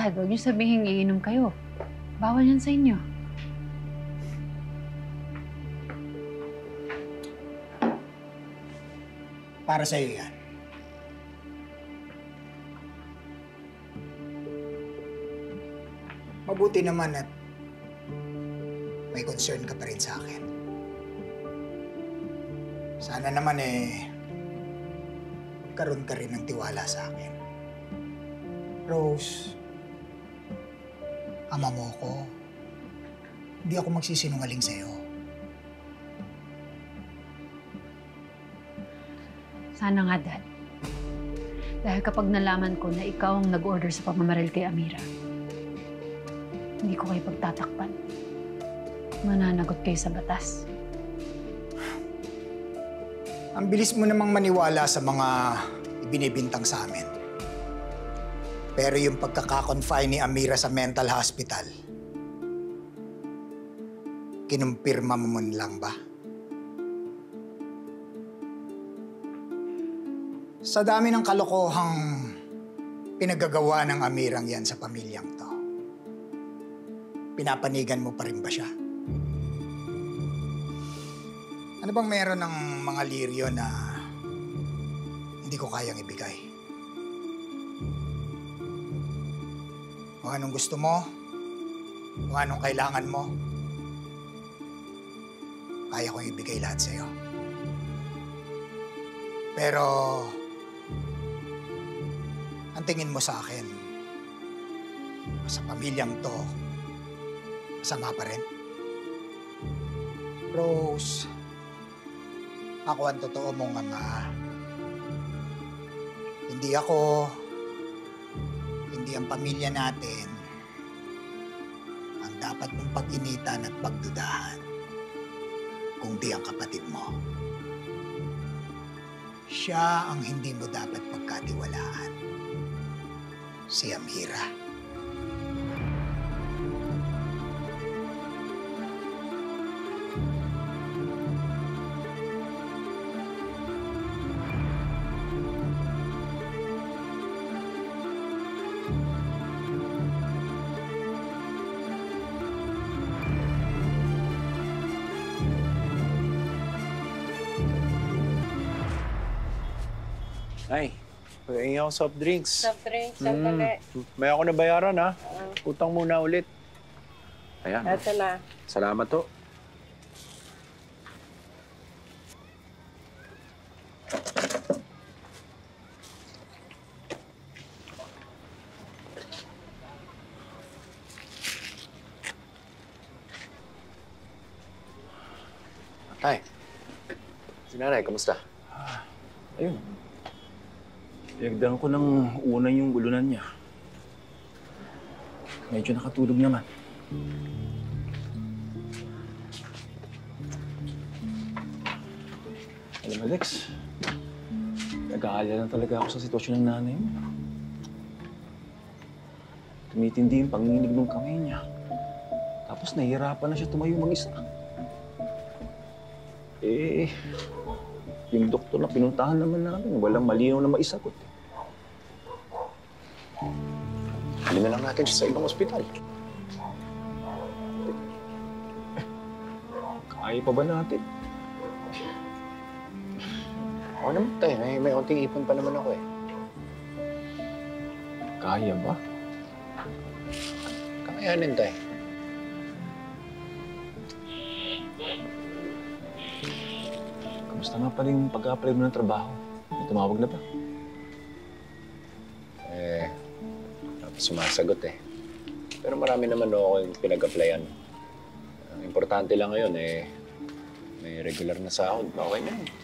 Dad, huwag niyo sabihin iinom kayo. Bawal yan sa inyo. Para sa'yo yan. Mabuti naman at may concern ka pa rin sa akin. Sana naman karoon ka rin ng tiwala sa akin. Rose, ama mo ko. Hindi ako magsisinungaling sa'yo. Sana nga, Dad. Dahil kapag nalaman ko na ikaw ang nag-order sa pamamaril kay Amira, hindi ko kayo pagtatakpan. Mananagot kayo sa batas. Ang bilis mo namang maniwala sa mga ibinibintang sa amin. Pero yung pagkakakonfine ni Amira sa mental hospital, kinumpirma mo man lang ba? Sa dami ng kalokohang pinagagawa ng Amirang yan sa pamilyang to, pinapanigan mo pa rin ba siya? Ano bang meron ng mga liryo na hindi ko kayang ibigay? Kung anong gusto mo, kung anong kailangan mo, kaya kong ibigay lahat sa'yo. Pero ang tingin mo sa akin, sa pamilyang to, masama pa rin? Rose, ako ang totoo mong ama. Hindi ako, hindi ang pamilya natin ang dapat mong pag-initan at pagdudahan, kundi ang kapatid mo. Siya ang hindi mo dapat pagkatiwalaan. Si Amira. Ay, pag-iingi ako soft drinks. Soft drinks, sandali. May ako na bayaran, ha? Utang muna ulit. Ayan. Ito na. Salamat to. Tay, si nanay, kamusta? Ayun. Pinagdaan ko ng unan yung ulunan niya. Medyo nakatulog naman. Alam mo, Alex, nag-aalala na talaga ako sa sitwasyon ng nanay mo. Tumitindi yung panginginig ng kamay niya. Tapos nahihirapan na siya tumayo mag-isa. Yung doktor na pinuntahan naman namin, walang malinaw na maisagot. Halin na lang natin siya sa ibang ospital. Kaya pa ba natin? Oo naman, tay. May onting ipon pa naman ako, eh. Kaya ba? Kakayanin, tay. Kamusta nga pala yung pag-a-apply mo ng trabaho? May tumawag na ba? Sumasagot, eh. Pero marami naman ako yung pinag-applyan. Ang importante lang ngayon, may regular na sahod. Okay na yun.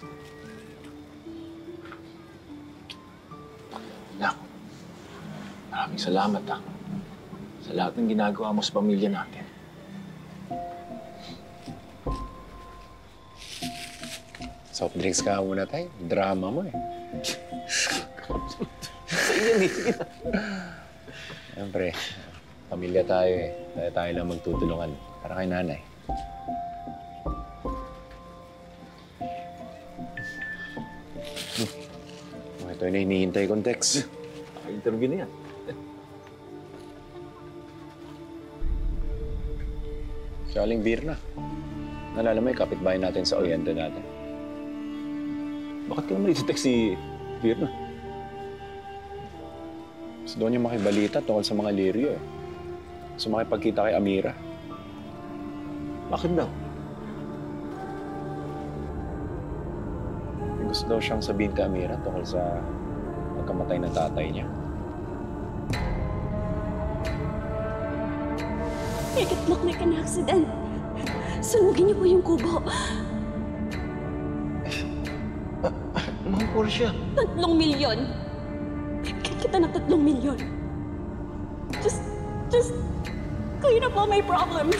Nak, maraming salamat, ha. Sa lahat ng ginagawa mo sa pamilya natin. Soft drinks ka muna, tay. Drama mo, eh. Sa inyo, sige na. Siyempre, pamilya tayo, eh. Tayo lang magtutulungan. Para kay nanay. Ito na hinihintay kong text. Interview na yan. Si Aling Virna. Nalala mo yung kapitbahay natin sa Oriente natin. Bakit ka naman iti-text si Virna? Gusto daw niya makibalita tungkol sa mga liryo eh. Gusto makipagkita kay Amira. Bakit daw? May gusto daw siyang sabihin kay Amira tungkol sa pagkamatay ng tatay niya. Make it look like an accident. Sunugin niyo po yung kubo. Mahal po siya. 3 milyon. Bibigyan kita ng 3 milyon. Just clean up all my problems.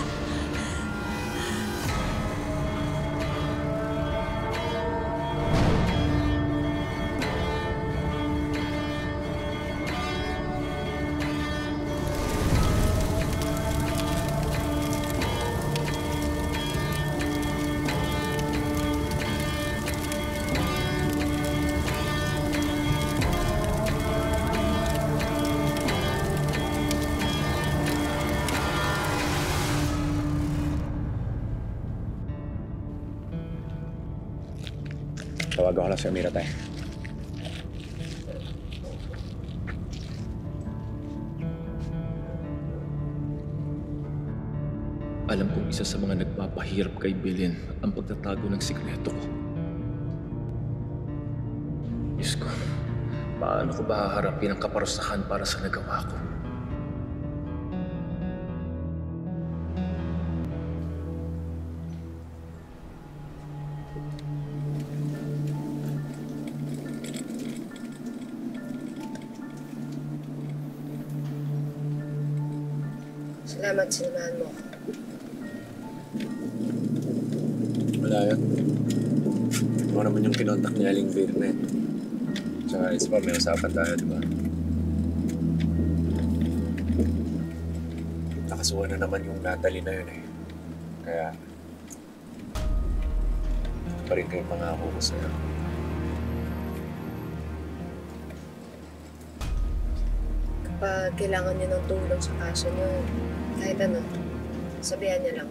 Tawagan ko lang si Amira tayo. Alam kong isa sa mga nagpapahirap kay Belen ang pagtatago ng sikreto ko. Diyos ko, paano ko ba haharapin ang kaparusahan para sa nagawa ko? Salamat, sinamahan mo ako. Wala yun. Ako naman yung kinontak ni Aling Virna eh. Tsaka isa pa, may usapan tayo, di ba? Nakasuha na naman yung Natalie na yun eh. Kaya, pa rin kayong mga ako ko sa'yo. Kapag kailangan niyo ng tulong sa kaso niyo, kahit ano, sabihan niya lang.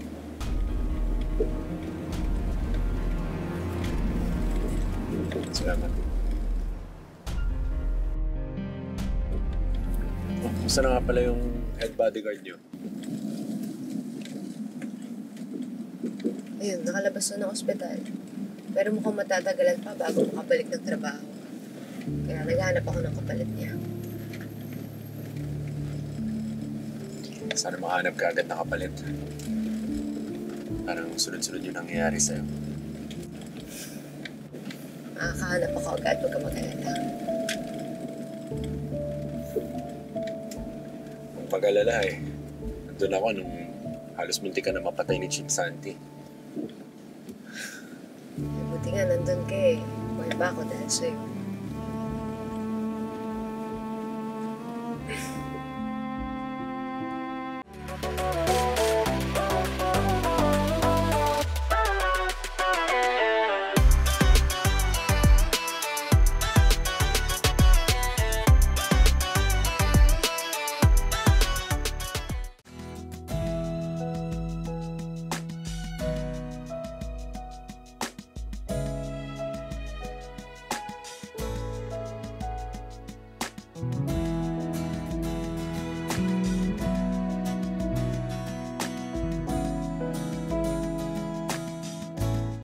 Salamat. Oh, gusto na nga pala yung head bodyguard niyo. Ayun, nakalabas na ng ospital. Pero mukhang matatagalan pa bago makabalik ng trabaho. Kaya naghanap ako ng kapalit niya. Sana makahanap ka agad ng kapalit. Parang sunod-sunod yung nangyayari sa'yo. Makakahanap ako agad pagka mag-alala. Ang pag-alala eh, nandun ako nung halos munti ka na mapatay ni Chip Santi. Buti nga nandun ka eh. Buhay pa ako dahil sa'yo.